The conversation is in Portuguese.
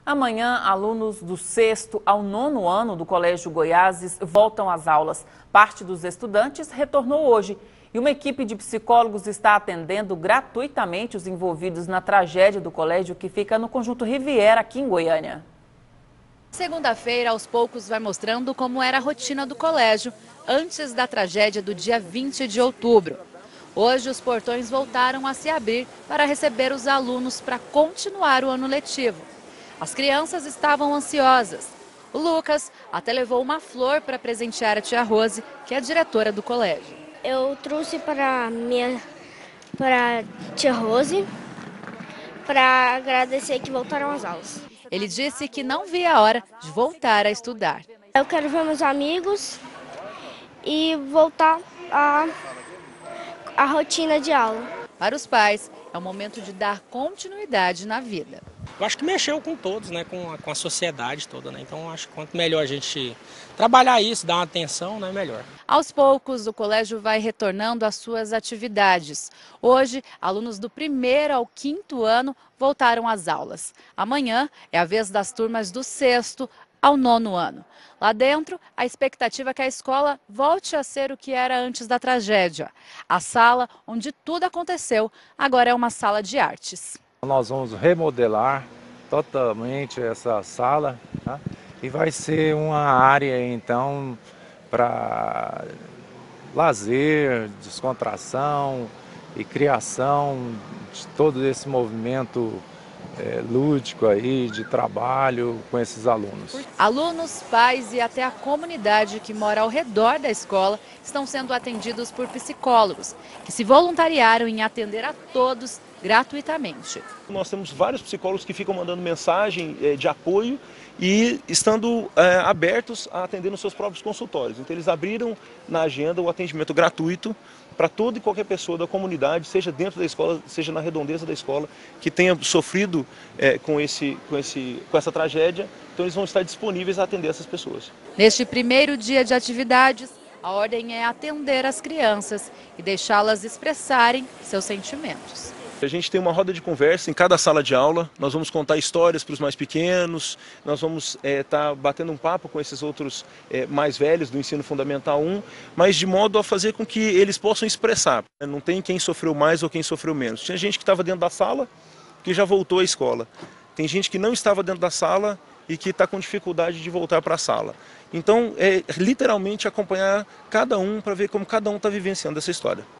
Amanhã, alunos do 6º ao 9º ano do Colégio Goiáses voltam às aulas. Parte dos estudantes retornou hoje e uma equipe de psicólogos está atendendo gratuitamente os envolvidos na tragédia do colégio que fica no Conjunto Riviera, aqui em Goiânia. Segunda-feira, aos poucos, vai mostrando como era a rotina do colégio antes da tragédia do dia 20 de outubro. Hoje, os portões voltaram a se abrir para receber os alunos para continuar o ano letivo. As crianças estavam ansiosas. O Lucas até levou uma flor para presentear a tia Rose, que é a diretora do colégio. Eu trouxe para tia Rose para agradecer que voltaram às aulas. Ele disse que não via a hora de voltar a estudar. Eu quero ver meus amigos e voltar à rotina de aula. Para os pais, é o momento de dar continuidade na vida. Eu acho que mexeu com todos, né, com a sociedade toda, né? Então acho que quanto melhor a gente trabalhar isso, dar uma atenção, né, melhor. Aos poucos, o colégio vai retornando às suas atividades. Hoje, alunos do 1º ao 5º ano voltaram às aulas. Amanhã é a vez das turmas do 6º ao 9º ano. Lá dentro, a expectativa é que a escola volte a ser o que era antes da tragédia. A sala onde tudo aconteceu agora é uma sala de artes. Nós vamos remodelar totalmente essa sala, tá? E vai ser uma área então para lazer, descontração e criação de todo esse movimento lúdico aí de trabalho com esses alunos. Alunos, pais e até a comunidade que mora ao redor da escola estão sendo atendidos por psicólogos, que se voluntariaram em atender a todos gratuitamente. Nós temos vários psicólogos que ficam mandando mensagem de apoio e estando abertos a atender nos seus próprios consultórios. Então eles abriram na agenda o atendimento gratuito para toda e qualquer pessoa da comunidade, seja dentro da escola, seja na redondeza da escola, que tenha sofrido com essa tragédia. Então eles vão estar disponíveis a atender essas pessoas. Neste primeiro dia de atividades, a ordem é atender as crianças e deixá-las expressarem seus sentimentos. A gente tem uma roda de conversa em cada sala de aula, nós vamos contar histórias para os mais pequenos, nós vamos estar batendo um papo com esses outros mais velhos do ensino fundamental 1, mas de modo a fazer com que eles possam expressar. Não tem quem sofreu mais ou quem sofreu menos. Tinha gente que estava dentro da sala que já voltou à escola. Tem gente que não estava dentro da sala e que está com dificuldade de voltar para a sala. Então, literalmente acompanhar cada um para ver como cada um está vivenciando essa história.